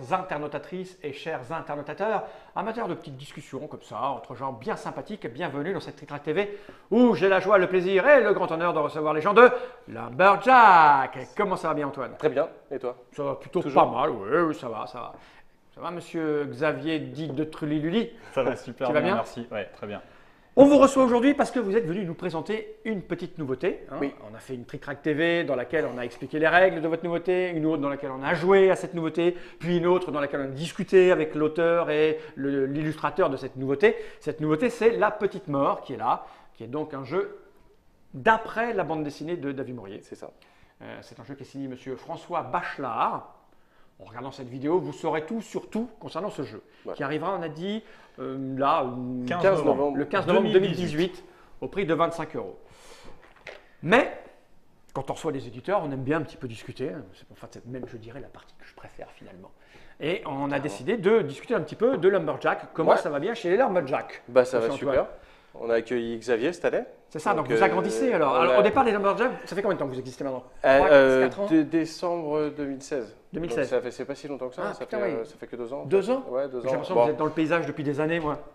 internautatrices et chers internautateurs, amateurs de petites discussions comme ça, entre gens bien sympathiques, bienvenue dans cette Trick Track TV où j'ai la joie, le plaisir et le grand honneur de recevoir les gens de Lumberjack. Comment ça va bien, Antoine? Très bien, et toi? Ça va plutôt Toujours pas mal, oui, ça va, ça va. Ça va, monsieur Xavier dit de Trulli-Luli? Ça va super Tu vas bien? merci. Ouais, très bien. On vous reçoit aujourd'hui parce que vous êtes venu nous présenter une petite nouveauté. Oui. On a fait une Trick Track TV dans laquelle on a expliqué les règles de votre nouveauté, une autre dans laquelle on a joué à cette nouveauté, puis une autre dans laquelle on a discuté avec l'auteur et l'illustrateur de cette nouveauté. Cette nouveauté, c'est La Petite Mort qui est là, qui est donc un jeu d'après la bande dessinée de David Maurier. C'est ça. C'est un jeu qui est signé monsieur François Bachelard. En regardant cette vidéo, vous saurez tout sur tout concernant ce jeu, qui arrivera, on a dit, là, 15 novembre. le 15 novembre 2018, au prix de 25 €. Mais, quand on reçoit des éditeurs, on aime bien un petit peu discuter. C'est même, je dirais, la partie que je préfère finalement. Et on a décidé de discuter un petit peu de Lumberjack. Comment ça va bien chez les Lumberjack? Bah ça va super. On a accueilli Xavier cette année. C'est ça, donc vous agrandissez alors. Alors au départ, les Lumberjack, ça fait combien de temps que vous existez maintenant? 4 ans Décembre 2016. 2016. Donc c'est pas si longtemps que ça, ça fait que 2 ans. 2 ans? Ouais, 2 ans. J'ai l'impression que vous êtes dans le paysage depuis des années, moi.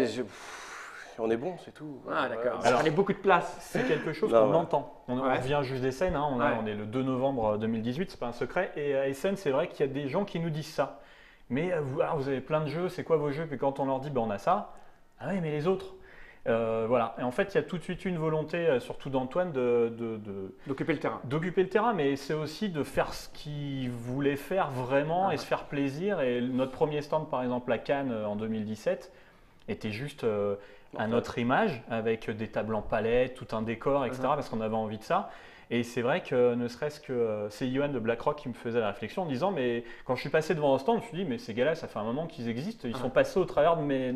On est bon, c'est tout. Ah d'accord, Ouais. alors il y a beaucoup de place. C'est quelque chose qu'on entend. On Ouais. vient juste des scènes, hein, on est le 2 novembre 2018, c'est pas un secret. Et à Essen, c'est vrai qu'il y a des gens qui nous disent ça. Mais vous avez plein de jeux, c'est quoi vos jeux? Puis quand on leur dit on a ça, ah oui mais les autres. Voilà. Et en fait, il y a tout de suite une volonté, surtout d'Antoine, D'occuper le terrain. d'occuper le terrain, mais c'est aussi de faire ce qu'il voulait faire vraiment et se faire plaisir. Et notre premier stand, par exemple, à Cannes en 2017, était juste à notre image, avec des tables en palette, tout un décor, etc., parce qu'on avait envie de ça. Et c'est vrai que ne serait-ce que c'est Johan de BlackRock qui me faisait la réflexion en disant mais quand je suis passé devant un stand, je me suis dit mais ces gars-là, ça fait un moment qu'ils existent, ils sont passés au travers de mes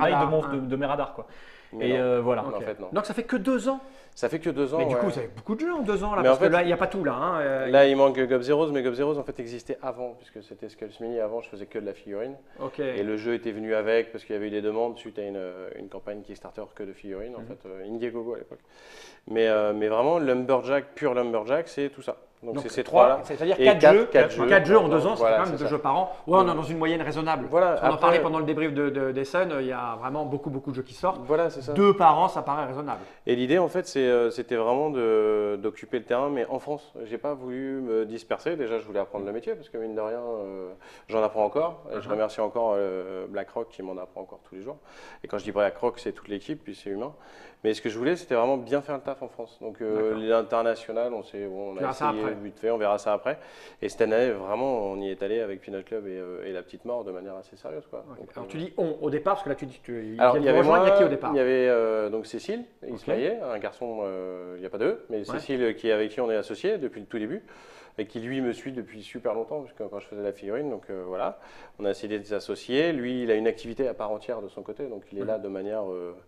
radars, quoi. Mais et non. voilà. En fait, non. Donc ça fait que 2 ans. Ça fait que 2 ans. Mais du coup, vous avez beaucoup de jeux en 2 ans là, Mais parce en fait, que là, il n'y a pas tout là. Hein. Là, il manque Gob Zeroes, mais Gob Zeroes en fait existait avant, puisque c'était Skulls Mini. Avant, je faisais que de la figurine. Ok. Et le jeu était venu avec, parce qu'il y avait eu des demandes suite à une campagne Kickstarter que de figurines, en fait, Indiegogo à l'époque. Mais vraiment, Lumberjack, pur Lumberjack, c'est tout ça. Donc c'est ces trois-là. C'est-à-dire Et 4 jeux en 2 ans, c'est Voilà, quand même c'est 2 ça. jeux par an. Ouais, on est dans une moyenne raisonnable. Voilà, On en après- parlait pendant le débrief d'Essen, il y a vraiment beaucoup de jeux qui sortent. Voilà, c'est ça. 2 par an, ça paraît raisonnable. Et l'idée, en fait, c'était vraiment d'occuper le terrain, mais en France. J'ai pas voulu me disperser. Déjà, je voulais apprendre le métier, parce que mine de rien, j'en apprends encore. Et je remercie encore BlackRock qui m'en apprend encore tous les jours. Et quand je dis BlackRock, c'est toute l'équipe, puis c'est humain. Mais ce que je voulais, c'était vraiment bien faire le taf en France. Donc l'international, on a verras ça essayé après. vite fait, on verra ça après. Et cette année, vraiment, on y est allé avec Peanut Club et La Petite Mort de manière assez sérieuse, quoi. Ok. Donc, Alors tu dis on au départ, parce que là tu dis il y alors, il y avait il y a qui au départ? Il y avait donc Cécile Ismaïe, un garçon, il n'y a pas deux, mais Cécile qui est avec qui on est associé depuis le tout début, et qui lui me suit depuis super longtemps, parce que quand je faisais la figurine, donc voilà, on a essayé de s'associer. Lui, il a une activité à part entière de son côté, donc il est là de manière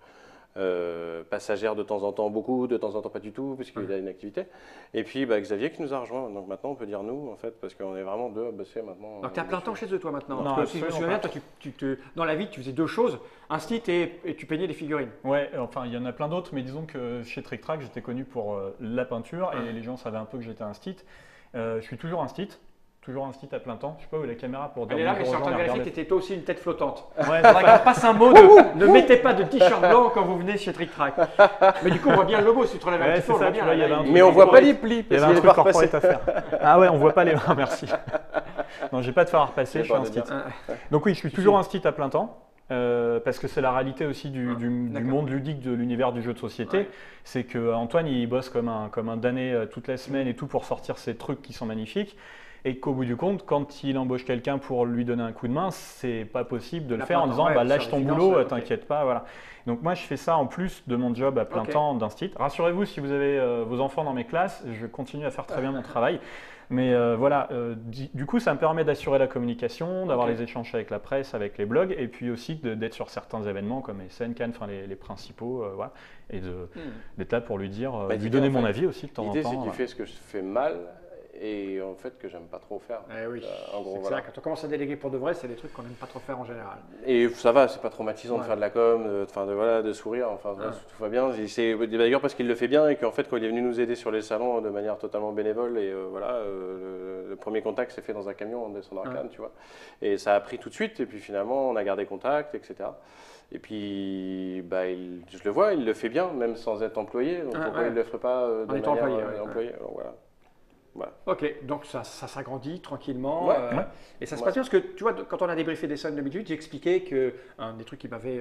passagère de temps en temps beaucoup, de temps en temps pas du tout, puisqu'il a une activité. Et puis Xavier qui nous a rejoint. Donc maintenant on peut dire nous en fait, parce qu'on est vraiment deux à bosser maintenant. Donc tu es à plein temps chez eux toi maintenant. Non, Parce que si je me souviens bien, toi, dans la vie tu faisais 2 choses, un site et tu peignais des figurines. Ouais, enfin il y en a plein d'autres, mais disons que chez Trick Track, j'étais connu pour la peinture et les gens savaient un peu que j'étais un stit. Je suis toujours un stit à plein temps. Je sais pas où est la caméra pour dire. Elle est là, mais je suis en bonjour train aux de gens, vérifier que tu étais toi aussi une tête flottante. Ouais, Faudrait qu'on passe un mot de ne mettez pas de t-shirt blanc quand vous venez chez Trick Track. Mais du coup, on voit bien le logo si tu te relèves un Ouais, petit peu, on c'est le voit ça, bien. tu vois, il y là, avait un il- truc Mais on voit pas les plis, Il y parce avait un qu'il est truc pas repassé. corporate à faire. Ah ouais, on voit pas les mains, merci. Non, j'ai pas de faire à repasser, je suis un de stit. dire. Donc oui, je suis toujours un stit à plein temps. Parce que c'est la réalité aussi du d'accord. monde ludique, de l'univers du jeu de société. Ouais. C'est que Antoine il bosse comme un damné toute la semaine et tout pour sortir ces trucs qui sont magnifiques. Et qu'au bout du compte, quand il embauche quelqu'un pour lui donner un coup de main, c'est pas possible de le faire en disant lâche ton boulot, t'inquiète pas, voilà. Donc moi je fais ça en plus de mon job à plein temps d'un stit. Rassurez-vous, si vous avez vos enfants dans mes classes, je continue à faire très bien mon travail. Mais voilà, du coup ça me permet d'assurer la communication, d'avoir les échanges avec la presse, avec les blogs, et puis aussi d'être sur certains événements comme Essen, Cannes, enfin les principaux, voilà, et d'être là pour lui dire, lui donner mon avis aussi de temps en temps. L'idée c'est que tu voilà. fais ce que je fais mal et en fait que j'aime pas trop faire. Oui, en gros, c'est voilà. ça. Quand on commence à déléguer pour de vrai, c'est des trucs qu'on n'aime pas trop faire en général. Et ça va, c'est pas traumatisant de Ouais. faire de la com, de sourire, enfin tout va bien. Et c'est d'ailleurs parce qu'il le fait bien et qu'en fait quand il est venu nous aider sur les salons de manière totalement bénévole et le premier contact s'est fait dans un camion en descendant à Cannes, tu vois. Et ça a pris tout de suite et puis finalement on a gardé contact, etc. Et puis je le vois, il le fait bien même sans être employé. Donc pourquoi il ne le ferait pas de manière employé Alors, voilà. Voilà. Ok, donc ça s'agrandit tranquillement. Ouais. Et ça se passe bien parce que tu vois, quand on a débriefé des Sun 2008, j'ai expliqué qu'un des trucs qui m'avait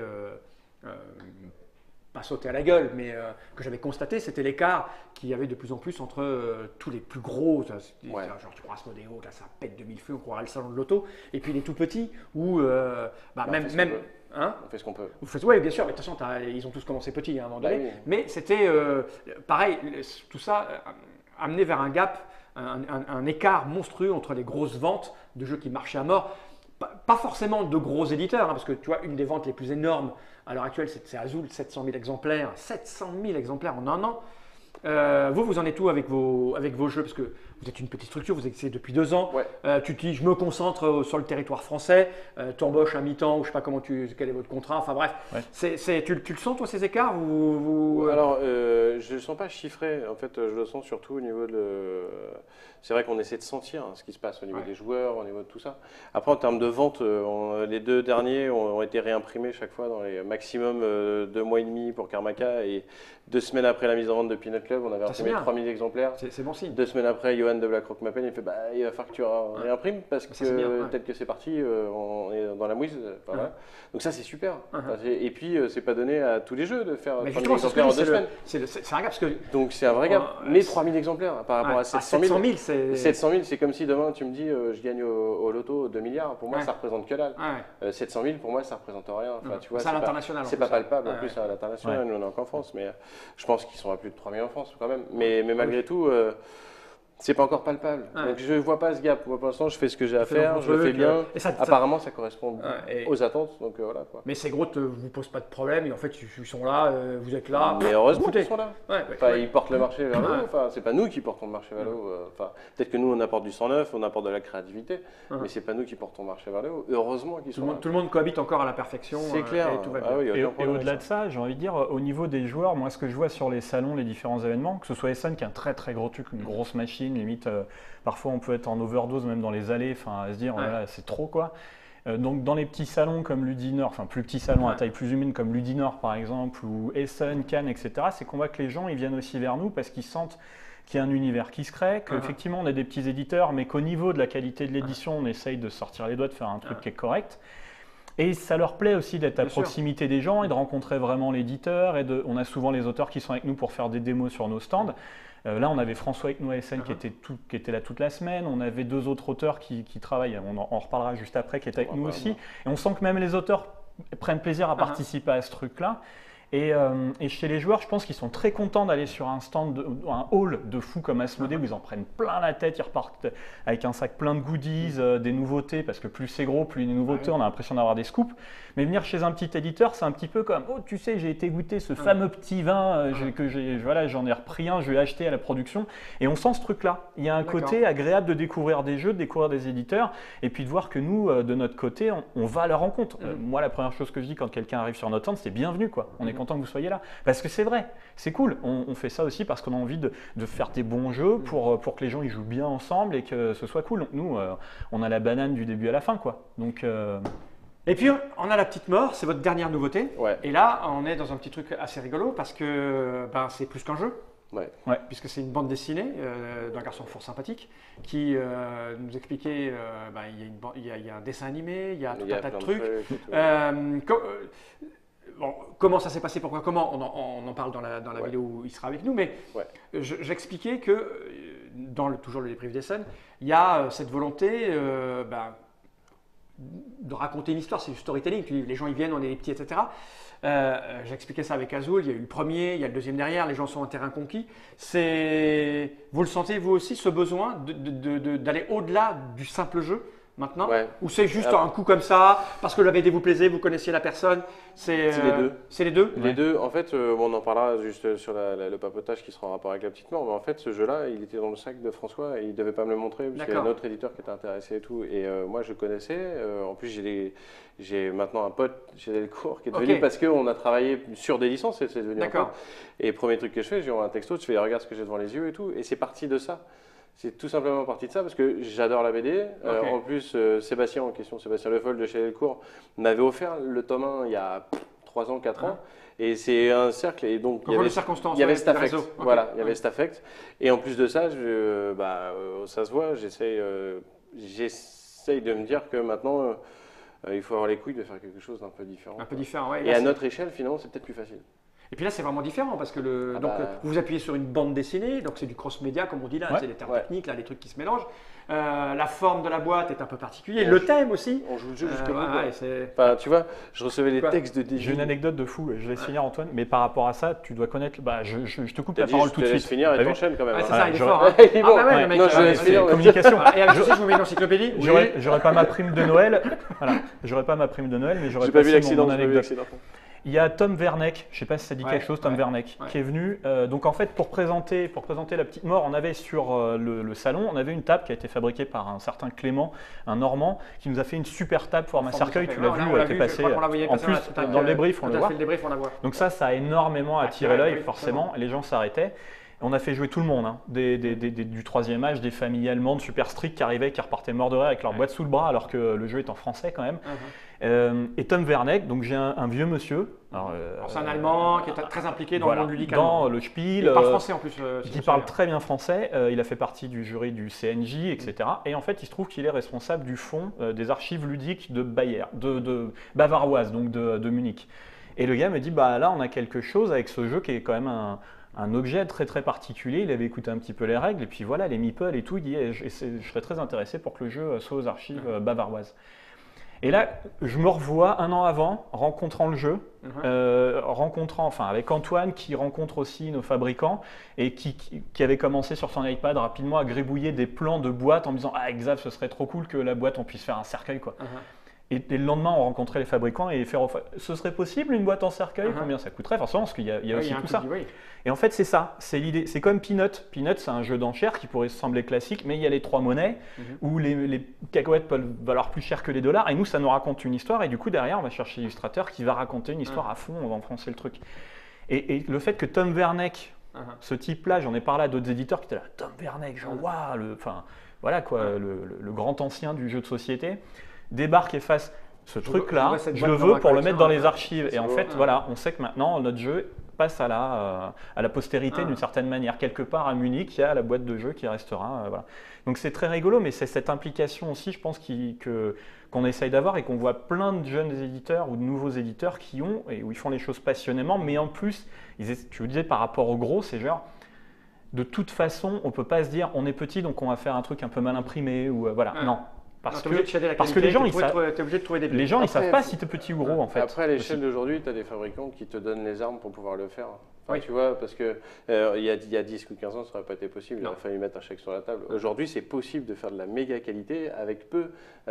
pas sauté à la gueule, mais que j'avais constaté, c'était l'écart qu'il y avait de plus en plus entre tous les plus gros. Genre, tu prends Asmodeo, là ça pète de mille feux, on croirait le salon de l'auto. Et puis les tout petits où même. Hein, on fait ce qu'on peut. Oui, bien sûr, mais de toute façon, ils ont tous commencé petits à un moment donné. Oui. Mais c'était pareil, tout ça amené vers un gap. Un écart monstrueux entre les grosses ventes de jeux qui marchaient à mort. Pas forcément de gros éditeurs, parce que tu vois, une des ventes les plus énormes à l'heure actuelle, c'est Azul, 700 000 exemplaires. 700 000 exemplaires en un an. Vous en êtes où avec vos jeux? Parce que vous êtes une petite structure, vous existez depuis 2 ans. Ouais. Tu te dis, je me concentre sur le territoire français, tu embauches à mi-temps, ou je ne sais pas quel est votre contrat, enfin bref. Ouais. Tu le sens, toi, ces écarts Alors, je ne le sens pas chiffré. En fait, je le sens surtout au niveau de. C'est vrai qu'on essaie de sentir ce qui se passe au niveau des joueurs, au niveau de tout ça. Après, en termes de vente, les 2 derniers ont été réimprimés chaque fois dans les maximum 2 mois et demi pour Karmaka. Et 2 semaines après la mise en vente de Peanut Club, on avait imprimé 3000 exemplaires. C'est bon signe. 2 semaines après, Johan de BlackRock m'appelle, il fait il va falloir que tu réimprimes parce que tel que c'est parti, on est dans la mouise. Voilà. Donc ça, c'est super. Et puis, c'est pas donné à tous les jeux de faire 3000 exemplaires en 2 semaines. C'est un gap. Parce que, donc c'est un vrai gap. Mais 3000 exemplaires par rapport à 700 000. 700 000, c'est comme si demain tu me dis je gagne au loto 2 milliards. Pour moi, ça représente que dalle. 700 000, pour moi, ça représente rien. Enfin, tu vois, c'est à l'international. C'est pas palpable en plus à l'international. Nous, on est encore en France. Mais je pense qu'ils sont à plus de 3000 en France quand même. Mais malgré tout, c'est pas encore palpable. Donc je vois pas ce gap. Moi, pour l'instant, je fais ce que j'ai à faire, je le fais bien. Apparemment, ça correspond aux attentes. Donc voilà quoi. Mais ces gros ne vous posent pas de problème et en fait, ils sont là, vous êtes là. Mais heureusement qu'ils sont là. Ils portent le marché vers le haut. Enfin, c'est pas nous qui portons le marché vers le haut. Enfin, peut-être que nous, on apporte du sang neuf, on apporte de la créativité, mais c'est pas nous qui portons le marché vers le haut. Heureusement qu'ils sont là. Tout le monde cohabite encore à la perfection. C'est clair. Et tout va bien. Et au-delà de ça, j'ai envie de dire, au niveau des joueurs, moi, ce que je vois sur les salons, les différents événements, que ce soit Essen qui est un très très gros truc, une grosse machine, limite. Parfois, on peut être en overdose même dans les allées, à se dire, voilà, c'est trop quoi. Donc, dans les petits salons comme Ludinor, enfin plus petits salons à taille plus humaine comme Ludinor par exemple, ou Essen, Cannes, etc., c'est qu'on voit que les gens ils viennent aussi vers nous parce qu'ils sentent qu'il y a un univers qui se crée, qu'effectivement on a des petits éditeurs, mais qu'au niveau de la qualité de l'édition, on essaye de sortir les doigts, de faire un truc qui est correct. Et ça leur plaît aussi d'être à proximité des gens et de rencontrer vraiment l'éditeur. On a souvent les auteurs qui sont avec nous pour faire des démos sur nos stands. Là, on avait François avec nous à Essen qui était là toute la semaine. On avait 2 autres auteurs qui travaillent, on en reparlera juste après, qui étaient avec nous aussi. Et on sent que même les auteurs prennent plaisir à participer à ce truc-là. Et chez les joueurs, je pense qu'ils sont très contents d'aller sur un stand, un hall de fou comme Asmodée où ils en prennent plein la tête, ils repartent avec un sac plein de goodies, des nouveautés, parce que plus c'est gros, plus il y a des nouveautés, on a l'impression d'avoir des scoops. Mais venir chez un petit éditeur, c'est un petit peu comme, oh tu sais, j'ai été goûter ce fameux petit vin, j'en ai repris un, je vais acheter à la production. Et on sent ce truc-là. Il y a un côté agréable de découvrir des jeux, de découvrir des éditeurs, et puis de voir que nous, de notre côté, on va à leur rencontre. Moi, la première chose que je dis quand quelqu'un arrive sur notre stand, c'est bienvenue, quoi. On est content que vous soyez là. Parce que c'est vrai, c'est cool. On fait ça aussi parce qu'on a envie de faire des bons jeux pour que les gens ils jouent bien ensemble et que ce soit cool. Donc nous, on a la banane du début à la fin, quoi. Donc, Et puis, on a la petite mort, c'est votre dernière nouveauté. Ouais. Et là, on est dans un petit truc assez rigolo parce que c'est plus qu'un jeu. Ouais. Puisque c'est une bande dessinée d'un garçon fort sympathique qui nous expliquait il y a un dessin animé, il y a tout un tas de trucs. Comment ça s'est passé, pourquoi, comment, on en parle dans la vidéo où il sera avec nous, mais j'expliquais que toujours le débrief des scènes, il y a cette volonté de raconter une histoire, c'est du storytelling, les gens ils viennent, on est les petits, etc. J'expliquais ça avec Azul, il y a eu le premier, il y a le deuxième derrière, les gens sont en terrain conquis. Vous le sentez vous aussi, ce besoin d'aller au-delà du simple jeu maintenant? Ouais. Ou c'est juste un coup comme ça, parce que la BD vous plaisait, vous connaissiez la personne? C'est les deux. C'est les deux? Les deux, en fait, bon, on en parlera juste sur le papotage qui sera en rapport avec la petite mort, mais en fait, ce jeu-là, il était dans le sac de François et il ne devait pas me le montrer parce qu'il y a un autre éditeur qui était intéressé et tout. Et moi, je connaissais. En plus, j'ai maintenant un pote chez Delcourt qui est devenu parce qu'on a travaillé sur des licences et c'est devenu un pote. Et premier truc que je fais, j'ai un texto, je fais regarde ce que j'ai devant les yeux et tout. Et c'est parti de ça. C'est tout simplement parti de ça parce que j'adore la BD. En plus, Sébastien Le Foll de chez Delcourt, m'avait offert le tome 1 il y a 3 ans, 4 ans. Et c'est un cercle. Et donc, il y avait cet affect. Voilà, il y avait cet affect. Et en plus de ça, ça se voit, j'essaye de me dire que maintenant, il faut avoir les couilles de faire quelque chose d'un peu différent. Un peu différent, ouais. Et à notre échelle, finalement, c'est peut-être plus facile. Et puis là, c'est vraiment différent parce que vous vous appuyez sur une bande dessinée, donc c'est du cross-média, comme on dit là, c'est des termes techniques, là, les trucs qui se mélangent. La forme de la boîte est un peu particulière, le thème aussi. On joue le jeu jusqu'au bout. Enfin, tu vois, je recevais les textes de DJ. J'ai une anecdote de fou, je laisse finir Antoine, mais par rapport à ça, tu dois connaître. Je te coupe la parole tout de suite. Je laisse finir et t'enchaînes quand même. C'est ça, il est fort. Il est bon. Non, je laisse finir. Communication. Et je sais, je vous mets une encyclopédie. J'aurais pas ma prime de Noël. Voilà, j'aurais pas ma prime de Noël, mais j'aurais pas vu passé l'accident. mon anecdote. Il y a Tom Verneck, je ne sais pas si ça dit quelque chose, Tom Verneck, qui est venu. Donc en fait, pour présenter la petite mort, on avait sur le salon, on avait une table qui a été fabriquée par un certain Clément, un Normand, qui nous a fait une super table format cercueil. Tu l'as vu, elle était passée. En plus, dans le débrief, on le voit. Donc ça a énormément attiré l'œil, forcément. Les gens s'arrêtaient. On a fait jouer tout le monde, hein. Du troisième âge, des familles allemandes super strictes qui arrivaient, qui repartaient morts de rire avec leur boîte sous le bras, alors que le jeu est en français quand même. Et Tom Verneck, donc j'ai un vieux monsieur. Alors c'est un Allemand qui est très impliqué dans le monde ludique dans le Spiel. Il parle français en plus. Qui parle très bien français. Il a fait partie du jury du CNJ, etc. Et en fait, il se trouve qu'il est responsable du fonds des archives ludiques de Bayer, de bavaroise, donc de Munich. Et le gars me dit, bah là, on a quelque chose avec ce jeu qui est quand même un objet très très particulier. Il avait écouté un petit peu les règles et puis voilà, les meeples et tout. Il dit, je serais très intéressé pour que le jeu soit aux archives bavaroises. Et là, je me revois un an avant, rencontrant le jeu, avec Antoine qui rencontre aussi nos fabricants et qui avait commencé sur son iPad rapidement à gribouiller des plans de boîte en me disant « Ah, Xav, ce serait trop cool que la boîte, on puisse faire un cercueil. » quoi. Et le lendemain, on rencontrait les fabricants et ce serait possible une boîte en cercueil? Combien ça coûterait? Forcément, parce qu'il y a aussi tout ça. Et en fait, c'est ça, c'est l'idée. C'est comme Peanut. Peanut, c'est un jeu d'enchères qui pourrait sembler classique, mais il y a les 3 monnaies où les cacahuètes peuvent valoir plus cher que les dollars. Et nous, ça nous raconte une histoire. Et du coup, derrière, on va chercher l'illustrateur qui va raconter une histoire à fond. On va enfoncer le truc. Et le fait que Tom Verneck, ce type-là, j'en ai parlé à d'autres éditeurs qui étaient là, Tom Verneck, genre, waouh, voilà quoi, le grand ancien du jeu de société, débarque et fasse ce truc-là, je le veux pour le mettre dans les archives. Et en fait, voilà, on sait que maintenant, notre jeu passe à la postérité d'une certaine manière. Quelque part à Munich, il y a la boîte de jeu qui restera. Voilà. Donc c'est très rigolo, mais c'est cette implication aussi, je pense, qu'on essaye d'avoir et qu'on voit plein de jeunes éditeurs ou de nouveaux éditeurs qui ont, et où ils font les choses passionnément, mais en plus, tu vous disais par rapport au gros, c'est genre, de toute façon, on ne peut pas se dire, on est petit, donc on va faire un truc un peu mal imprimé, ou voilà, non. Parce que les gens, ils savent pas si tu es petit ou gros en fait. Après, à l'échelle d'aujourd'hui, tu as des fabricants qui te donnent les armes pour pouvoir le faire. Enfin, tu vois, parce que il y a 10 ou 15 ans, ça n'aurait pas été possible. Il aurait fallu mettre un chèque sur la table. Aujourd'hui, c'est possible de faire de la méga qualité avec peu.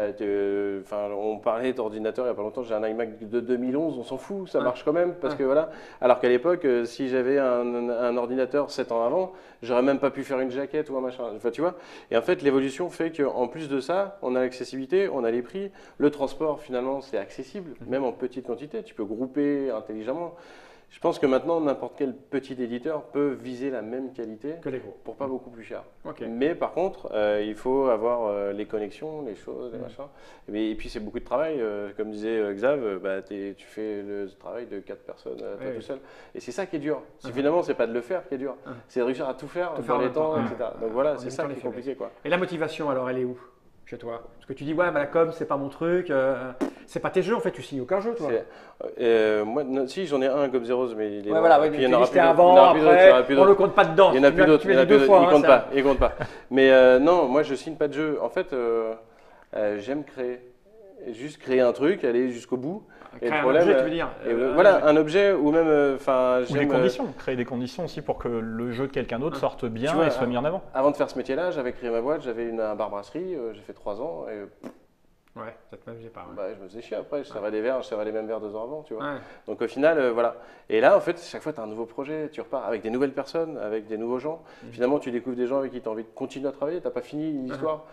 On parlait d'ordinateur il n'y a pas longtemps. J'ai un iMac de 2011, on s'en fout, ça marche quand même. Parce que voilà. Alors qu'à l'époque, si j'avais un ordinateur 7 ans avant, j'aurais même pas pu faire une jaquette ou un machin. Enfin, tu vois. Et en fait, l'évolution fait qu'en plus de ça, on a l'accessibilité, on a les prix. Le transport, finalement, c'est accessible, même en petite quantité. Tu peux grouper intelligemment. Je pense que maintenant, n'importe quel petit éditeur peut viser la même qualité que les gros pour pas beaucoup plus cher. Mais par contre, il faut avoir les connexions, les choses, les machins. Et puis, c'est beaucoup de travail. Comme disait Xav, tu fais le travail de 4 personnes toi tout seul. Et c'est ça qui est dur. Finalement, c'est pas de le faire qui est dur. C'est de réussir à tout faire dans les temps, etc. Donc voilà, c'est ça qui est compliqué. Et la motivation, alors, elle est où chez toi? Parce que tu dis, ouais, la com, c'est pas mon truc, c'est pas tes jeux en fait, tu signes aucun jeu toi. Moi, si, j'en ai un Gob Zeroes, mais il est. Puis il y en aura plus avant, après, on le compte pas dedans. Il y en a plus d'autres, il compte pas. Mais non, moi je signe pas de jeu. En fait, j'aime créer. Juste créer un truc, aller jusqu'au bout. Créer un objet, tu veux dire voilà, un objet ou même. Ou des conditions, créer des conditions aussi pour que le jeu de quelqu'un d'autre sorte bien et soit mis en avant. Avant de faire ce métier-là, j'avais créé ma boîte, j'avais un bar brasserie, j'ai fait 3 ans. Et Ouais, peut-être même, j'ai pas. Ouais. Bah, je me faisais chier après, je servais des verres, je servais les mêmes verres 2 heures avant, tu vois. Ouais. Donc au final, voilà. Et là, en fait, chaque fois, tu as un nouveau projet, tu repars avec des nouvelles personnes, avec des nouveaux gens. Finalement, tu découvres des gens avec qui tu as envie de continuer à travailler, tu n'as pas fini une histoire.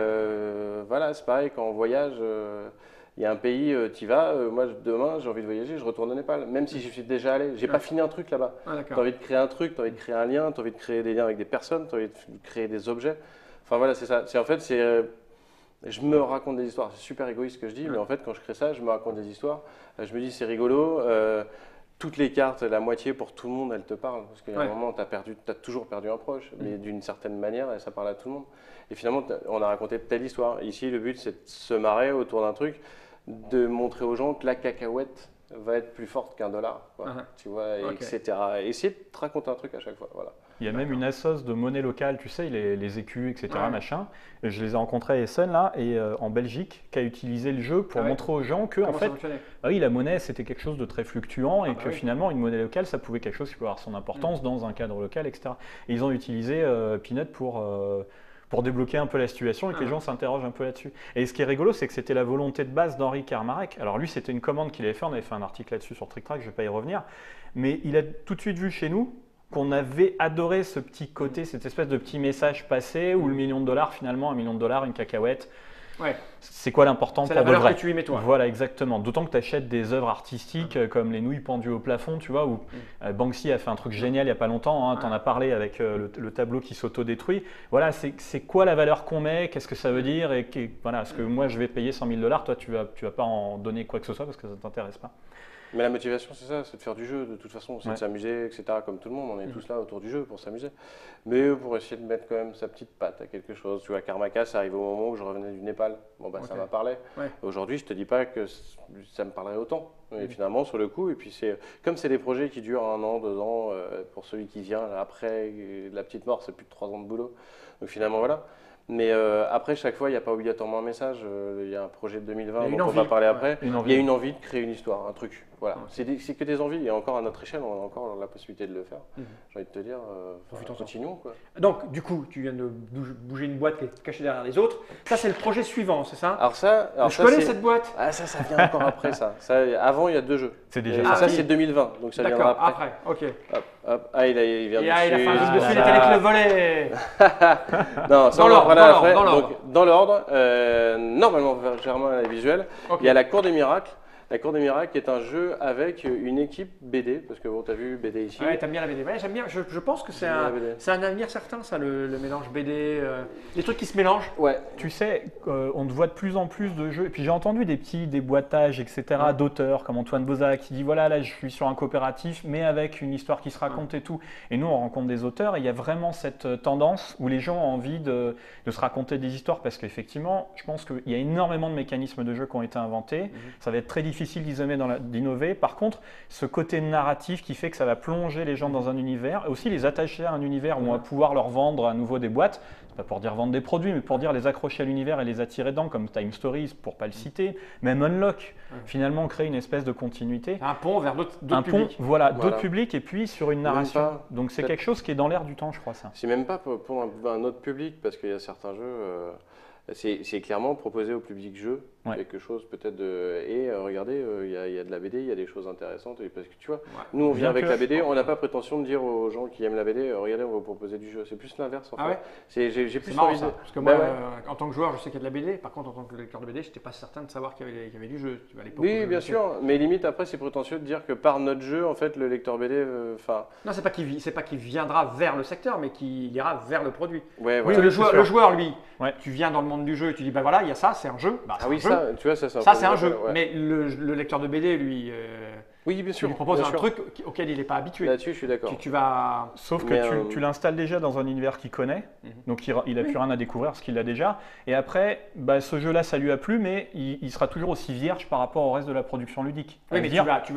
Voilà, c'est pareil, quand on voyage, il y a un pays, tu y vas, moi demain, j'ai envie de voyager, je retourne au Népal, même si je suis déjà allé. J'ai pas fini un truc là-bas. Ah, Tu d'accord. as envie de créer un truc, tu as envie de créer un lien, tu as envie de créer des liens avec des personnes, tu as envie de créer des objets. Enfin voilà, c'est ça. En fait, je me raconte des histoires. C'est super égoïste ce que je dis, mais en fait, quand je crée ça, je me raconte des histoires. Je me dis, c'est rigolo. Toutes les cartes, la moitié pour tout le monde, elles te parlent. Parce qu'à un moment, tu as toujours perdu un proche, mais d'une certaine manière, et ça parle à tout le monde. Et finalement, on a raconté telle histoire. Ici, le but, c'est de se marrer autour d'un truc, de montrer aux gens que la cacahuète va être plus forte qu'un dollar, quoi, tu vois, etc. Et essayer de te raconter un truc à chaque fois. Voilà. Il y a même une assoce de monnaie locale, tu sais, les écus, etc. Machin. Je les ai rencontrés à Essen, là, et en Belgique, qui a utilisé le jeu pour montrer aux gens que, en fait, oui, la monnaie, c'était quelque chose de très fluctuant et que finalement, une monnaie locale, ça pouvait quelque chose qui pouvait avoir son importance dans un cadre local, etc. Et ils ont utilisé Peanut pour débloquer un peu la situation et que les gens s'interrogent un peu là-dessus. Et ce qui est rigolo, c'est que c'était la volonté de base d'Henri Kermarek. Alors lui, c'était une commande qu'il avait fait, on avait fait un article là-dessus sur TrickTrack, je ne vais pas y revenir, mais il a tout de suite vu chez nous qu'on avait adoré ce petit côté, cette espèce de petit message passé où le $1 million, finalement, $1 million, une cacahuète, c'est quoi l'important pour de vrai? C'est la valeur que tu y mets toi. Voilà, exactement. D'autant que tu achètes des œuvres artistiques comme les nouilles pendues au plafond, tu vois, où Banksy a fait un truc génial il n'y a pas longtemps, tu en as parlé avec le tableau qui s'autodétruit. Voilà, c'est quoi la valeur qu'on met, qu'est-ce que ça veut dire, et voilà, est-ce que moi je vais payer $100 000, toi tu vas pas en donner quoi que ce soit parce que ça ne t'intéresse pas. Mais la motivation, c'est ça, c'est de faire du jeu, de toute façon, c'est de s'amuser, etc. Comme tout le monde, on est tous là autour du jeu pour s'amuser. Mais pour essayer de mettre quand même sa petite patte à quelque chose. Tu vois, Karmaka, ça arrive au moment où je revenais du Népal. Bon, bah ça m'a parlé. Aujourd'hui, je te dis pas que ça me parlerait autant. Et finalement, sur le coup, et puis comme c'est des projets qui durent 1 an, 2 ans, pour celui qui vient après la petite mort, c'est plus de 3 ans de boulot. Donc finalement, voilà. Mais après, chaque fois, il n'y a pas obligatoirement un message. Il y a un projet de 2020 dont on va parler après. Il y a une envie de créer une histoire, un truc. Voilà. C'est que des envies. Et encore à notre échelle, on a encore la possibilité de le faire. J'ai envie de te dire, continuons, quoi. Donc, du coup, tu viens de bouger une boîte qui est cachée derrière les autres. Ça, c'est le projet suivant, c'est ça? Alors je connais cette boîte. Ah, ça vient encore après, ça. Avant, il y a 2 jeux. C'est déjà ça, c'est 2020. Donc ça viendra après. Ok. Hop, hop. Ah, il vient de il a fait un risque dessus, il est avec le volet. Non, ça, on en parlera après. Dans l'ordre, normalement, Germain est visuel. Il y a la Cour des Miracles. La Cour des Miracles est un jeu avec une équipe BD, parce que bon, tu as vu BD ici. Ouais, t'aimes bien la BD. Ouais, j'aime bien. Je pense que c'est un avenir certain, ça, le mélange BD, les trucs qui se mélangent. Ouais. Tu sais, on te voit de plus en plus de jeux. Et puis j'ai entendu des petits déboîtages, etc., d'auteurs comme Antoine Boza qui dit voilà, là, je suis sur un coopératif, mais avec une histoire qui se raconte et tout. Et nous, on rencontre des auteurs et il y a vraiment cette tendance où les gens ont envie de se raconter des histoires parce qu'effectivement, je pense qu'il y a énormément de mécanismes de jeu qui ont été inventés. Ça va être très difficile d'innover. Par contre, ce côté narratif qui fait que ça va plonger les gens dans un univers et aussi les attacher à un univers où on va pouvoir leur vendre à nouveau des boîtes. C'est pas pour dire vendre des produits, mais pour dire les accrocher à l'univers et les attirer dedans, comme Time Stories, pour pas le citer. Même Unlock, finalement, créer une espèce de continuité. Un pont vers d'autres publics. Voilà, d'autres publics et puis sur une narration. Donc c'est quelque chose qui est dans l'air du temps, je crois, ça. C'est même pas pour un autre public, parce qu'il y a certains jeux... C'est clairement proposer au public jeu quelque chose peut-être regardez, il y a de la BD, il y a des choses intéressantes parce que tu vois, nous on vient avec la BD, on n'a pas prétention de dire aux gens qui aiment la BD regardez, on va vous proposer du jeu, c'est plus l'inverse en fait. J'ai plus envie de... Parce que moi en tant que joueur je sais qu'il y a de la BD, par contre en tant que lecteur de BD je n'étais pas certain de savoir qu'il y avait du jeu à l'époque. Oui bien sûr, mais limite après c'est prétentieux de dire que par notre jeu en fait le lecteur BD non c'est pas qu'il viendra vers le secteur mais qu'il ira vers le produit. Oui, le joueur lui, tu viens dans le monde du jeu et tu dis bah voilà il y a ça, c'est un jeu. Tu vois, ça c'est un jeu. Mais le lecteur de BD, lui, oui, bien sûr, lui propose un truc auquel il n'est pas habitué. Là-dessus, je suis d'accord. Sauf que tu l'installes déjà dans un univers qu'il connaît, donc il n'a plus rien à découvrir parce qu'il l'a déjà. Et après, ce jeu-là, ça lui a plu, mais il sera toujours aussi vierge par rapport au reste de la production ludique. Oui, mais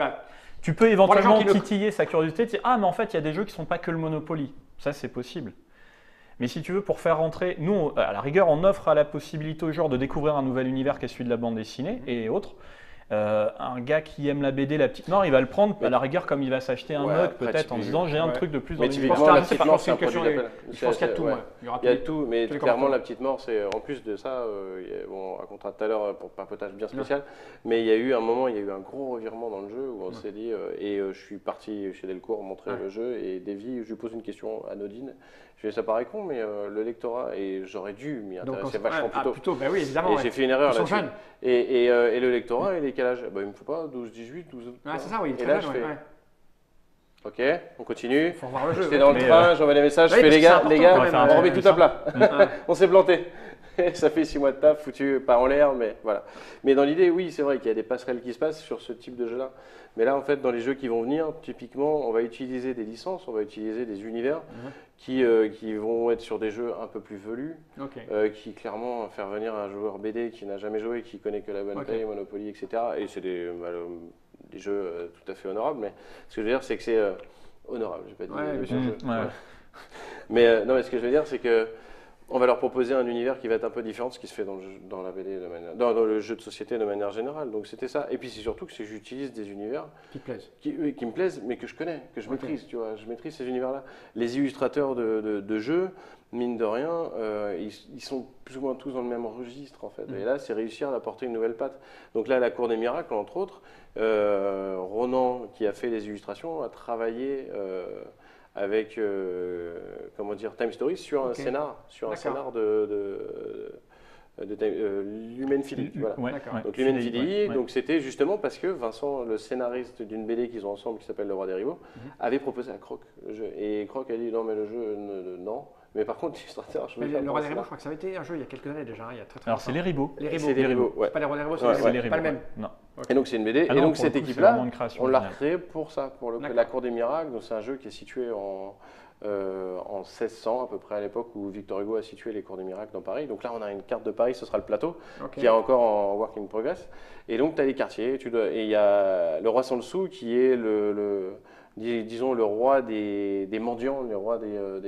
tu peux éventuellement titiller sa curiosité, dire ah mais en fait il y a des jeux qui ne sont pas que le Monopoly. Ça c'est possible. Mais si tu veux, pour faire rentrer, nous, à la rigueur, on offre à la possibilité aux joueurs de découvrir un nouvel univers qui est celui de la bande dessinée et autres. Un gars qui aime la BD, la petite mort, il va le prendre à la rigueur comme il va s'acheter un Ouais, mug après, peut-être en se disant j'ai un truc de plus dans Mais l'univers. typiquement, la Je sais petite pas mort, quand c'est un c'est une produit question d'appel. Je pense qu'il y a tout. Ouais. Ouais. Il y aura Il y a tous tout, mais tous les clairement, comportements. la petite mort, c'est en plus de ça, on racontera tout à l'heure pour papotage bien spécial, mais il y a eu un moment, il y a eu un gros revirement dans le jeu où on s'est dit, je suis parti chez Delcourt montrer le jeu, et Davy, je lui pose une question anodine. Je lui dis, ça paraît con, mais le lectorat, et j'aurais dû m'y intéresser vachement plus tôt. Plutôt, bah oui, évidemment. Et j'ai fait une erreur Ils sont là-dessus. jeunes. Et le lectorat, il est quel âge? Bah, il me faut pas 12, 18, 12. Ouais, c'est ça, oui, il est Et très là, jeune. je fais, Ouais. ok, on continue. Faut revoir le jeu. J'étais ouais. dans le Mais, train, j'envoie des messages, oui, je fais parce les que c'est gars, important on quand même, remet tout à plat. Ouais. On s'est planté. Ça fait 6 mois de taf, foutu, pas en l'air, mais voilà. Mais dans l'idée, oui, c'est vrai qu'il y a des passerelles qui se passent sur ce type de jeu-là. Mais là, en fait, dans les jeux qui vont venir, typiquement, on va utiliser des licences, on va utiliser des univers qui vont être sur des jeux un peu plus velus, Ok. qui clairement faire venir un joueur BD qui n'a jamais joué, qui connaît que la bonne paye, Monopoly, etc. Et c'est des jeux tout à fait honorables. Mais ce que je veux dire, c'est que c'est honorable. J'ai pas dit Ouais, bien sûr. jeu. Ouais. Mais non, mais ce que je veux dire, c'est que on va leur proposer un univers qui va être un peu différent de ce qui se fait dans la BD dans le jeu de société de manière générale. Donc c'était ça. Et puis c'est surtout que j'utilise des univers Qui te plaisent. qui me plaisent, mais que je connais, que je maîtrise. Tu vois, je maîtrise ces univers-là. Les illustrateurs de jeux, mine de rien, ils sont plus ou moins tous dans le même registre en fait. Et là, c'est réussir à apporter une nouvelle patte. Donc là, la Cour des Miracles, entre autres, Ronan, qui a fait les illustrations, a travaillé avec comment dire, Time Stories sur un scénar, de Lumen Philly. Voilà. Ouais, D'accord. ouais. Donc Lumen Philly, ouais. donc c'était justement parce que Vincent, le scénariste d'une BD qu'ils ont ensemble qui s'appelle Le Roi des Ribauds, avait proposé à Croc le jeu. Et Croc a dit non mais le jeu non. Mais par contre l'illustrateur, je veux Mais faire le Roi des ça. Ribauds, je crois que ça avait été un jeu il y a quelques années déjà, il y a très Alors c'est les Ribauds. Les Ribauds. C'est des Ribauds, ouais. C'est pas les Rois des Ribauds, Ouais, c'est ouais. les pas le même. Non. Et donc c'est une BD. Ah et non, donc pour le cette coup, c'est équipe-là, vraiment une création on l'a originale. recréée pour ça, pour D'accord. la Cour des Miracles. Donc c'est un jeu qui est situé en 1600 à peu près à l'époque où Victor Hugo a situé les Cours des Miracles dans Paris. Donc là on a une carte de Paris, ce sera le plateau, qui est encore en work in progress. Et donc tu as les quartiers, et il y a le roi sans dessous qui est disons le roi des mendiants, le roi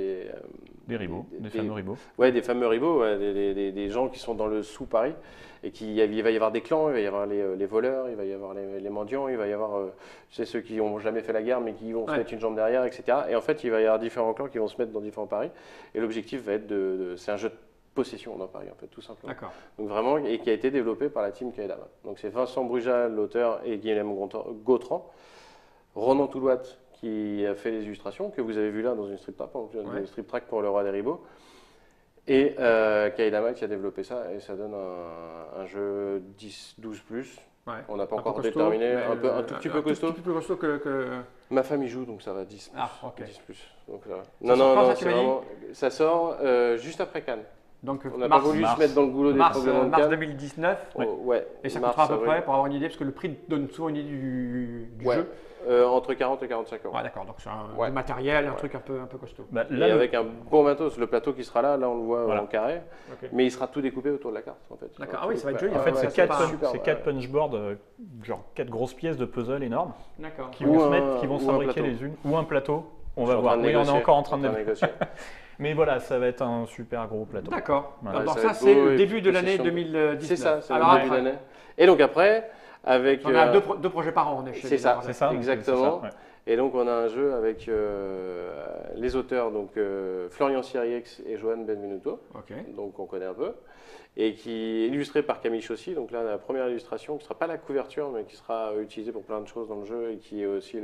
Des Ribauds, des fameux Ribauds. Ouais, des fameux Ribauds, ouais, des gens qui sont dans le sous-Paris. Et il va y avoir des clans, il va y avoir les voleurs, il va y avoir les mendiants, il va y avoir ceux qui n'ont jamais fait la guerre mais qui vont se mettre une jambe derrière, etc. Et en fait, il va y avoir différents clans qui vont se mettre dans différents paris. Et l'objectif va être c'est un jeu de possession dans Paris, en fait, tout simplement. D'accord. Donc vraiment, et qui a été développé par la team Kaedama. Donc c'est Vincent Brujal, l'auteur, et Guillaume Gautran. Ronan Toulouat, qui a fait les illustrations, que vous avez vu là dans une strip track pour Le Roi des Ribauds. Et Kaedama qui a développé ça, et ça donne un jeu 10-12+. Ouais. On n'a pas Un encore peu costaud, déterminé, mais un tout petit peu costaud. Un tout petit peu plus costaud que... Ma femme y joue, donc ça va 10+. Ah, ok. 10+. Donc, Ça sort quand, ça, tu c'est m'as dit vraiment... Ça sort juste après Cannes. Donc, On n'a pas voulu se mettre dans le goulot des tremblements de mars Cannes. 2019. Ouais. Et ça Mars, coûtera à peu avril. près, pour avoir une idée, parce que le prix donne souvent une idée du jeu. Entre 40 et 45 euros. Ouais, d'accord, donc c'est du matériel, un truc un peu costaud. Bah, Et là, avec un bon matos, le plateau qui sera là on le voit Voilà. en carré, Ok. mais il sera tout découpé autour de la carte en fait. D'accord, ah oui, ça va être joli. en fait, ouais, c'est c'est pas- super, quatre punchboards, genre 4 grosses pièces de puzzle énormes D'accord. qui Ou vont un- se mettre, qui vont ou se un fabriquer plateau. les unes, ou un plateau. On Je va suis en voir. train de Oui, on est négocier. encore en train de négocier. Mais voilà, ça va être un super gros plateau. D'accord. Voilà, Donc ça ça, va être c'est beau le et début de l'année possession. 2019. C'est ça, c'est Alors le début après, d'année. Et donc après, avec... on a deux projets par an, on est chez c'est les ça. Ardennes. C'est ça, donc, Exactement. c'est ça, ouais. Et donc on a un jeu avec les auteurs, donc Florian Siriex et Johan Benvenuto, Ok. donc on connaît un peu, et qui est illustré par Camille Chaussy. Donc là, la première illustration, qui ne sera pas la couverture, mais qui sera utilisée pour plein de choses dans le jeu, et qui est aussi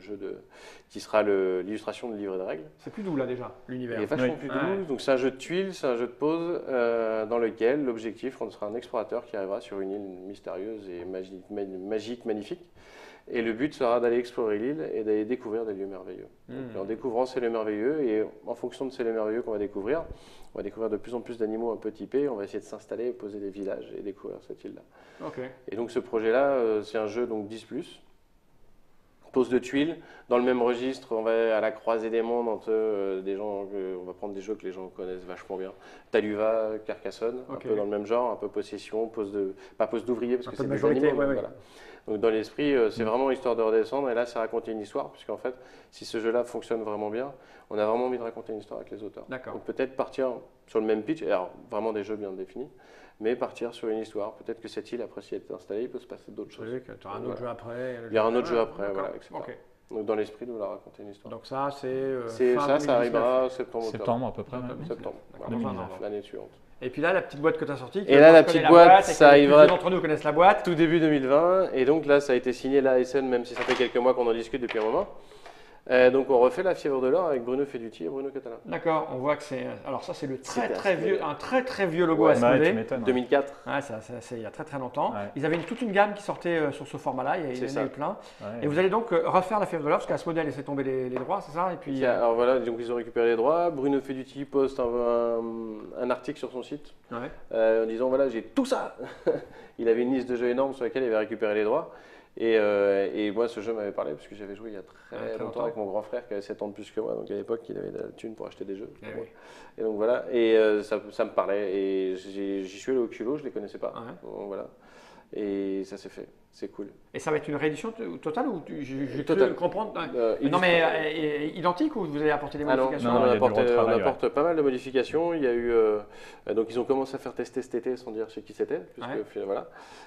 qui sera l'illustration de livret de règles. C'est plus doux là déjà, l'univers. Il est vachement Oui. plus doux. Ouais. Donc c'est un jeu de tuiles, c'est un jeu de pause dans lequel l'objectif, on sera un explorateur qui arrivera sur une île mystérieuse et magique, magnifique. Et le but sera d'aller explorer l'île et d'aller découvrir des lieux merveilleux. Donc, en découvrant ces lieux merveilleux et en fonction de ces lieux merveilleux qu'on va découvrir, on va découvrir de plus en plus d'animaux un peu typés. On va essayer de s'installer, poser des villages et découvrir cette île-là. Ok. Et donc ce projet-là, c'est un jeu donc 10+. Pose de tuiles, dans le même registre, on va à la croisée des mondes entre des gens, on va prendre des jeux que les gens connaissent vachement bien. Taluva, Carcassonne, Ok. un peu dans le même genre, un peu possession, pas pose d'ouvrier parce Un que peu c'est de des majorité, animaux. ouais, ouais. Voilà. Donc dans l'esprit, c'est vraiment histoire de redescendre et là c'est raconter une histoire, puisqu'en fait, si ce jeu-là fonctionne vraiment bien, on a vraiment envie de raconter une histoire avec les auteurs. Donc peut-être partir sur le même pitch, alors vraiment des jeux bien définis, mais partir sur une histoire. Peut-être que cette île, après si elle est installée, il peut se passer d'autres choses. Tu auras un autre jeu après. Il y aura un autre jeu après, voilà, etc. Donc dans l'esprit de vouloir raconter une histoire. Donc ça, c'est ça arrivera septembre. Septembre à peu près. Septembre, l'année suivante. Et puis là, la petite boîte que tu as sortie. Et là, la petite boîte, ça arrivera. Plusieurs d'entre nous connaissent la boîte. Tout début 2020. Et donc là, ça a été signé l'ASN, même si ça fait quelques mois qu'on en discute depuis un moment. Donc on refait la fièvre de l'or avec Bruno Feduti et Bruno Catalin. D'accord, on voit que c'est. Alors ça, c'est un très vieux logo à SMD. 2004. Ouais, c'est il y a très longtemps. Ouais. Ils avaient toute une gamme qui sortait sur ce format-là, il y en a eu plein. Ouais. Et vous allez donc refaire la fièvre de l'or parce qu'Asmodee a laissé tomber les droits, c'est ça? Et puis, alors voilà, donc ils ont récupéré les droits. Bruno Feduti poste un article sur son site en disant voilà, j'ai tout ça. Il avait une liste de jeux énorme sur laquelle il avait récupéré les droits. Et moi, ce jeu m'avait parlé parce que j'avais joué il y a très longtemps avec mon grand frère qui avait 7 ans de plus que moi. Donc à l'époque, il avait de la thune pour acheter des jeux. Et donc voilà, ça me parlait. Et j'y suis allé au culot, je ne les connaissais pas. Donc, voilà. Et ça s'est fait, c'est cool. Et ça va être une réédition totale ou je peux comprendre non mais identique ou vous allez apporter des modifications? Non, on apporte pas mal de modifications. Il y a eu donc ils ont commencé à faire tester cet été sans dire chez qui c'était, voilà.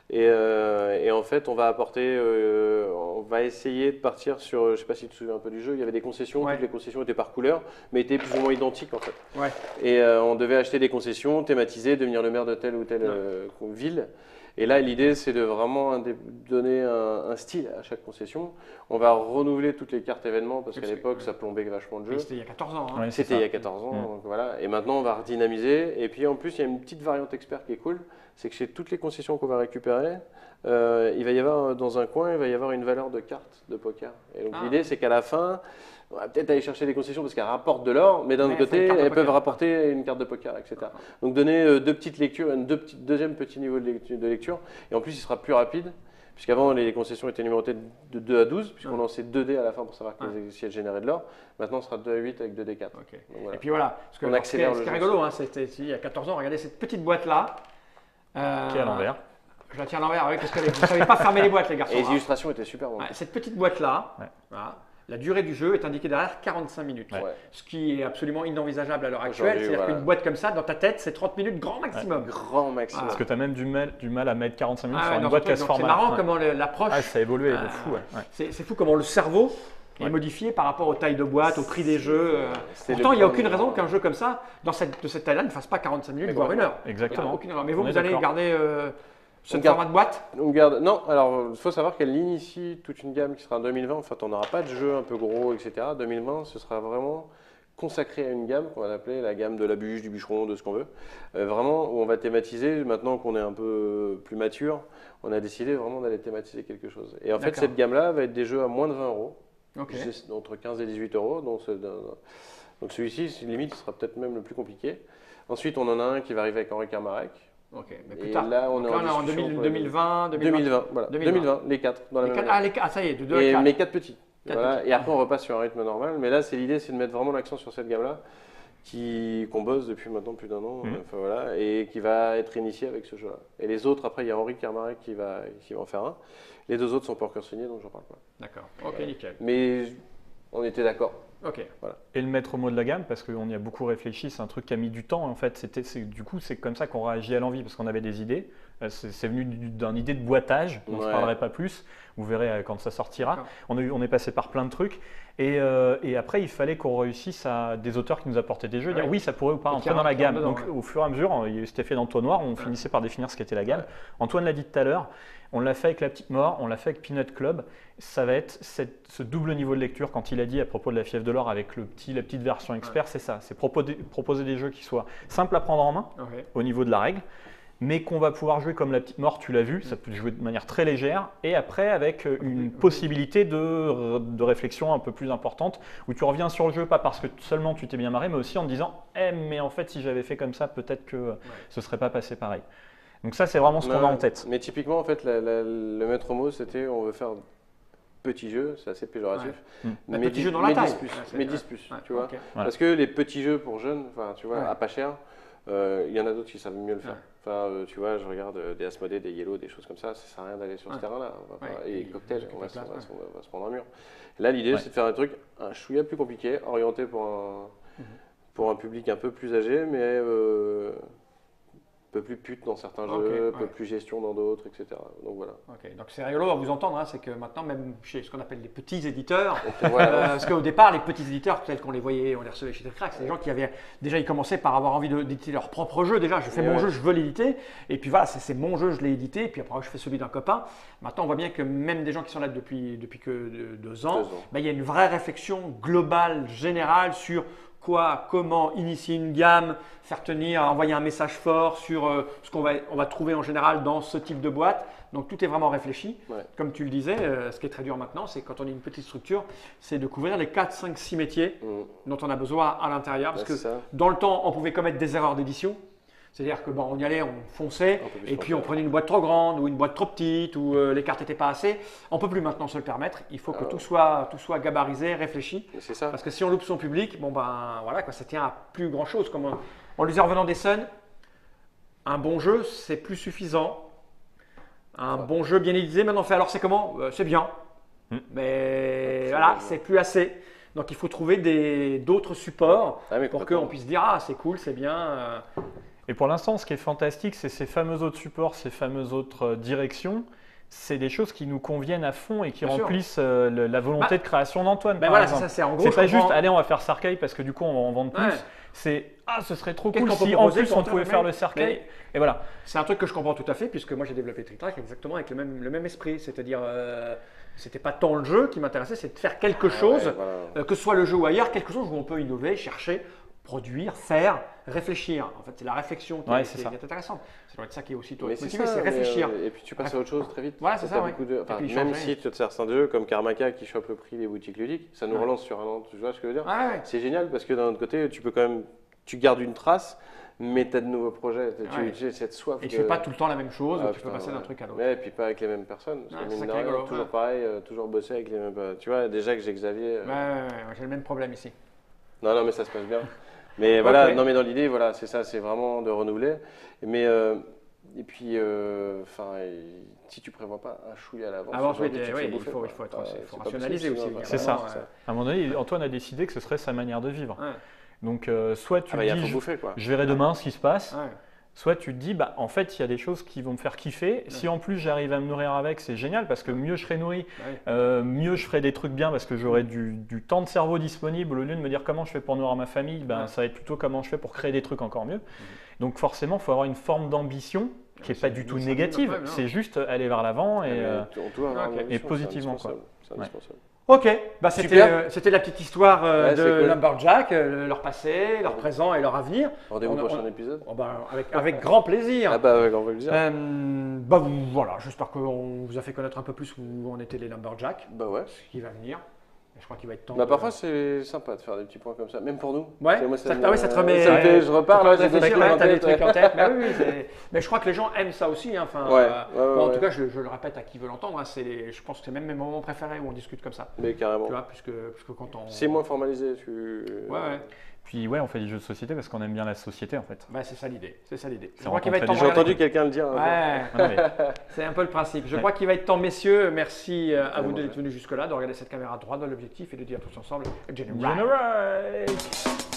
Et en fait on va apporter, on va essayer de partir sur, je sais pas si tu te souviens un peu du jeu, il y avait des concessions, toutes les concessions étaient par couleur, mais étaient plus ou moins identiques en fait. Et on devait acheter des concessions, thématiser, devenir le maire de telle ou telle ville. Et là, l'idée, c'est de vraiment donner un style à chaque concession. On va renouveler toutes les cartes événements parce qu'à l'époque, ça plombait vachement le jeu. C'était il y a 14 ans. C'était il y a 14 ans, donc voilà. Et maintenant, on va redynamiser. Et puis, en plus, il y a une petite variante expert qui est cool. C'est que chez toutes les concessions qu'on va récupérer, il va y avoir, dans un coin, il va y avoir une valeur de carte de poker. Et donc, l'idée, c'est qu'à la fin, on va peut-être aller chercher des concessions parce qu'elles rapportent de l'or, mais d'un autre côté, elles peuvent rapporter une carte de poker, etc. Donc donner deux petites lectures, deuxième petit niveau de lecture, et en plus il sera plus rapide, puisqu'avant les concessions étaient numérotées de 2 à 12, puisqu'on lançait 2 dés à la fin pour savoir si elles généraient de l'or. Maintenant, ce sera 2 à 8 avec 2 D4. Voilà. Et puis voilà, ce qui est rigolo, c'était il y a 14 ans, regardez cette petite boîte-là. Qui est à l'envers. Je la tiens à l'envers, parce que vous ne savez pas fermer les boîtes, les garçons. Et les illustrations étaient super bonnes. Cette petite boîte-là, voilà. La durée du jeu est indiquée derrière 45 minutes, ce qui est absolument inenvisageable à l'heure actuelle. C'est-à-dire qu'une boîte comme ça, dans ta tête, c'est 30 minutes grand maximum. Grand maximum. Parce que tu as même du mal à mettre 45 minutes sur une boîte qui a ce format. C'est marrant comment l'approche… ça a évolué de fou. C'est fou comment le cerveau est modifié par rapport aux tailles de boîte, au prix des jeux. Pourtant, il n'y a aucune raison qu'un jeu comme ça, de cette taille-là, ne fasse pas 45 minutes, voire 1 heure. Exactement. Mais vous allez garder… Ce format de boîte? On garde. Non, alors il faut savoir qu'elle initie toute une gamme qui sera en 2020. En fait, on n'aura pas de jeu un peu gros, etc. 2020, ce sera vraiment consacré à une gamme qu'on va appeler la gamme de la bûche, du bûcheron, de ce qu'on veut. Vraiment, où on va thématiser. Maintenant qu'on est un peu plus mature, on a décidé vraiment d'aller thématiser quelque chose. Et en fait, cette gamme-là va être des jeux à moins de 20 euros, entre 15 et 18 euros. Donc celui-ci, limite, sera peut-être même le plus compliqué. Ensuite, on en a un qui va arriver avec Henri Carmarek. Mais plus tard. Là, on est en 2020, voilà. 2020, les 4 dans la même année. Ça y est, de 2 à 4. Mais 4 petits. Voilà. Et après, on repasse sur un rythme normal. Mais là, l'idée, c'est de mettre vraiment l'accent sur cette gamme-là qu'on bosse depuis maintenant plus d'1 an. Voilà, et qui va être initiée avec ce jeu-là. Et les autres, après, il y a Henri Carmarek qui va en faire un. Les 2 autres sont pas encore signés, donc j'en parle pas. D'accord, ok, nickel. Mais on était d'accord. Voilà. Et le maître mot de la gamme, parce qu'on y a beaucoup réfléchi, c'est un truc qui a mis du temps. En fait, du coup, c'est comme ça qu'on réagit à l'envie, parce qu'on avait des idées. C'est venu d'une idée de boitage, on ne se parlerait pas plus. Vous verrez quand ça sortira. On est passé par plein de trucs. Et après, il fallait qu'on réussisse à des auteurs qui nous apportaient des jeux, dire oui, ça pourrait ou pas entrer dans la gamme. Donc, au fur et à mesure, il y a eu cet effet d'entonnoir, on finissait par définir ce qu'était la gamme. Antoine l'a dit tout à l'heure. On l'a fait avec La Petite Mort, on l'a fait avec Peanut Club. Ça va être ce double niveau de lecture, quand il a dit à propos de la fièvre de l'or avec la petite version expert, c'est ça. C'est proposer des jeux qui soient simples à prendre en main au niveau de la règle, mais qu'on va pouvoir jouer comme La Petite Mort, tu l'as vu, ça peut jouer de manière très légère, et après avec une possibilité de réflexion un peu plus importante, où tu reviens sur le jeu, pas parce que seulement tu t'es bien marré, mais aussi en te disant mais en fait, si j'avais fait comme ça, peut-être que ce ne serait pas passé pareil. Donc ça, c'est vraiment ce qu'on a en tête. Mais typiquement, en fait, le maître mot, c'était on veut faire petit jeu, c'est assez péjoratif. Mais petit jeu dans la taille. Mais 10 plus, tu vois. Parce que les petits jeux pour jeunes, tu vois, à pas cher, Il y en a d'autres qui savent mieux le faire. Ouais. Enfin, tu vois, je regarde des Asmodée, des Yellow, des choses comme ça sert à rien d'aller sur ce terrain-là. Et cocktail, on va se prendre un mur. Là, l'idée, c'est de faire un truc un chouïa plus compliqué, orienté pour un public un peu plus âgé, mais un peu plus pute dans certains jeux, un peu plus gestion dans d'autres, etc. Donc voilà. Donc c'est rigolo à vous entendre, hein, c'est que maintenant, même chez ce qu'on appelle les petits éditeurs, Voilà. parce qu'au départ, les petits éditeurs, tels qu'on les voyait, on les recevait chez Techcrack, c'est des gens qui avaient déjà, ils commençaient par avoir envie d'éditer leur propre jeu. Déjà, je fais mon jeu, je veux l'éditer. Et puis voilà, c'est mon jeu, je l'ai édité. Et puis après, je fais celui d'un copain. Maintenant, on voit bien que même des gens qui sont là depuis que 2 ans, il y a une vraie réflexion globale, générale sur comment initier une gamme, faire tenir, envoyer un message fort sur ce qu'on va trouver en général dans ce type de boîte. Donc tout est vraiment réfléchi. Ouais. Comme tu le disais, ce qui est très dur maintenant, c'est quand on est une petite structure, c'est de couvrir les 4, 5, 6 métiers dont on a besoin à l'intérieur. Parce que dans le temps, on pouvait commettre des erreurs d'édition. C'est-à-dire que on y allait, on fonçait, et puis on prenait une boîte trop grande ou une boîte trop petite ou les cartes n'étaient pas assez. On ne peut plus maintenant se le permettre. Il faut que tout soit gabarisé, réfléchi. C'est ça. Parce que si on loupe son public, voilà, ça tient à plus grand-chose. Comme on le disait en revenant des Suns, un bon jeu, c'est plus suffisant. Un bon jeu bien édité, maintenant on fait alors c'est comment c'est bien. Mais voilà, c'est plus assez. Donc il faut trouver d'autres supports pour qu'on puisse dire ah c'est cool, c'est bien. Et pour l'instant, ce qui est fantastique, c'est ces fameux autres supports, ces fameuses autres directions. C'est des choses qui nous conviennent à fond et qui remplissent la volonté de création d'Antoine. Voilà, c'est en gros. C'est pas juste, allez, on va faire cercueil parce que du coup, on va en vendre plus. C'est, ce serait trop cool si en plus on pouvait faire le cercueil. Et voilà. C'est un truc que je comprends tout à fait puisque moi j'ai développé Trick-Track exactement avec le même esprit. C'est-à-dire, c'était pas tant le jeu qui m'intéressait, c'est de faire quelque chose, que ce soit le jeu ou ailleurs, quelque chose où on peut innover, chercher, produire, faire, réfléchir. En fait, c'est la réflexion qui est intéressante. Ça doit être ça qui est aussi motivé, c'est réfléchir. Et puis tu passes à autre chose très vite. Voilà, c'est ça. Même si tu te sers un jeu comme Karmaka qui chope le prix des boutiques ludiques, ça nous relance sur un an. Tu vois ce que je veux dire? C'est génial parce que d'un autre côté, tu peux quand même, tu gardes une trace, mais tu as de nouveaux projets. Tu as cette soif. Et tu fais pas tout le temps la même chose, tu peux passer d'un truc à l'autre. Et puis pas avec les mêmes personnes. Parce que mine de rien, toujours pareil, toujours bosser avec les mêmes. Tu vois, déjà que j'ai Xavier. J'ai le même problème ici. Non, mais ça se passe bien. Mais voilà, non mais dans l'idée, voilà, c'est ça, c'est vraiment de renouveler. Mais et puis, si tu prévois pas un chouïa à l'avance, il faut rationaliser aussi. C'est ça. À un moment donné, Antoine a décidé que ce serait sa manière de vivre. Donc, soit tu dis, je verrai demain ce qui se passe. Soit tu te dis, en fait, il y a des choses qui vont me faire kiffer. Si en plus j'arrive à me nourrir avec, c'est génial parce que mieux je serai nourri, mieux je ferai des trucs bien parce que j'aurai du temps de cerveau disponible. Au lieu de me dire comment je fais pour nourrir ma famille, ça va être plutôt comment je fais pour créer des trucs encore mieux. Donc forcément, il faut avoir une forme d'ambition qui n'est pas du tout négative. C'est juste aller vers l'avant et positivement. C'est indispensable. Ok, c'était la petite histoire de Lumberjack, leur passé, leur présent et leur avenir. Rendez-vous au prochain épisode. Avec grand plaisir. Avec grand plaisir. Voilà, j'espère qu'on vous a fait connaître un peu plus où en étaient les Lumberjacks. Ce qui va venir. Je crois qu'il va être temps. Parfois, c'est sympa de faire des petits points comme ça, même pour nous. Ça te remet. Je repars là, t'as des trucs en tête. Mais je crois que les gens aiment ça aussi. En tout cas, je le répète à qui veut l'entendre. Je pense que c'est même mes moments préférés où on discute comme ça. Mais carrément. Tu vois, puisque quand on. C'est moins formalisé. Puis on fait des jeux de société parce qu'on aime bien la société en fait. C'est ça l'idée. J'ai entendu quelqu'un le dire. C'est un peu le principe. Je crois qu'il va être temps, messieurs. Merci à vous d'être venus jusque-là, de regarder cette caméra droite dans l'objectif et de dire tous ensemble Generate.